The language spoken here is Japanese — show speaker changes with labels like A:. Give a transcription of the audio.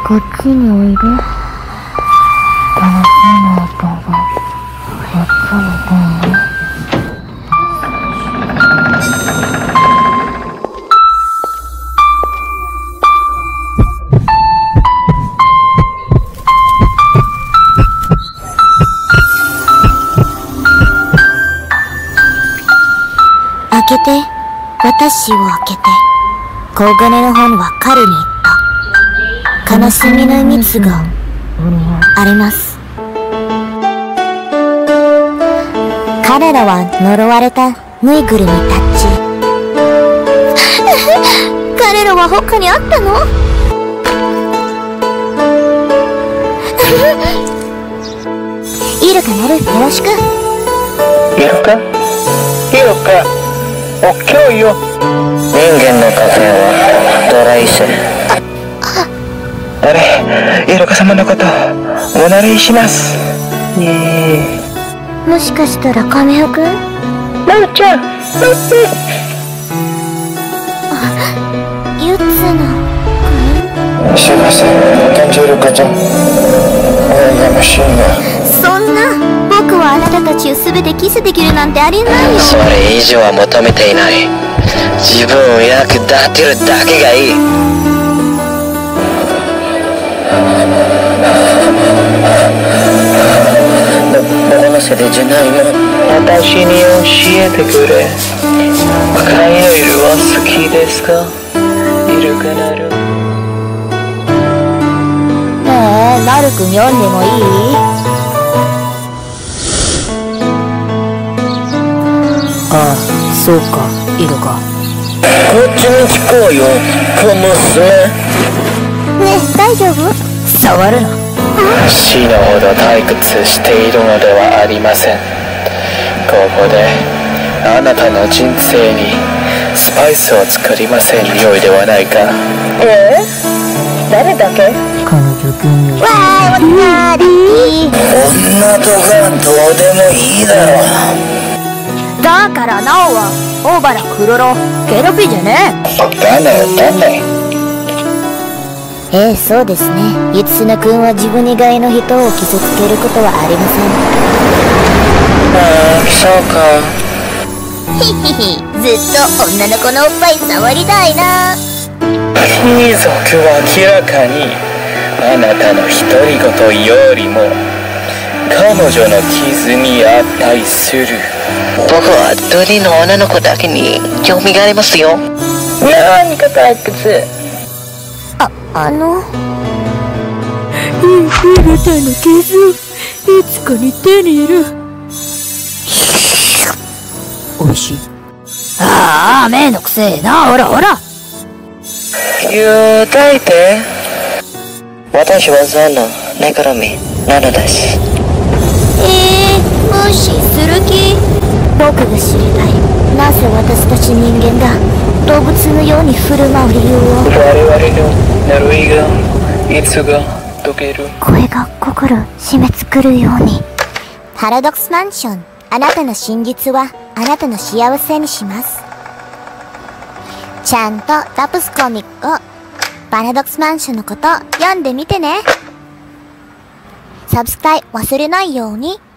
A: こっちにおいで。この火の音がやっぱりいいね。
B: 開けて、私を開けて。小金の本は彼に言った。悲しみの蜜があります。彼らは呪われたぬいぐるみたち。彼らは他にあったの？イルカなる、よろしく。
C: イルカ？イルカ、お今日よ。人間のカフェはドライセ。あれ、イルカ様のことおなりします。
B: もしかしたらカメオくん？
C: なるちゃん。
B: ユツナ。
C: すいません、感じるかちゃん。やましいな。
B: そんな、僕はあなたたちを全てキスできるなんてありえないよ。
C: それ以上は求めていない。自分を役立てるだけがいい。どのせいじゃないの？私に教えてくれ。カイの色は好きですか？イルカなる。
B: ねえ、なるくん読んでもいい？
A: ああ、そうか、イルカ。
C: こっちに聞こうよ、小娘。
B: ねえ、大丈夫？
A: 触るな。
C: 死ぬほど退屈しているのではありません。ここであなたの人生にスパイスを作りませんよいではないか。誰だけ？
A: 彼女君よ。
B: わーい、女だき。
C: 女とかどうでもいいだろう。
B: だからナオはオーバラクロロケロピじゃね
C: 誰？
B: そうですね。ユツナ君は自分以外の人を傷つけることはありません。
C: ああ、そうか。
B: ひひひ、ずっと女の子のおっぱい触りたいな。
C: 貴族は明らかにあなたの独り言よりも彼女の傷に値する。僕は鳥の女の子だけに興味がありますよ。何か退屈。
B: あの
A: あなたの傷をいつかに手に入れる。おいしい。ああ、目のくせえな。ほらほら。
C: 言うたいて。私はザのぬいぐるみなのです。
B: 無視する気？僕が知りたい。なぜ私たち人間が動物のように振る舞う理由を。
C: 我々の呪いがいつが解ける？
B: 声が心締め付るように。パラドックスマンション。あなたの真実はあなたの幸せにします。ちゃんとラプスコミックをパラドックスマンションのこと読んでみてね。サブスクライブ忘れないように。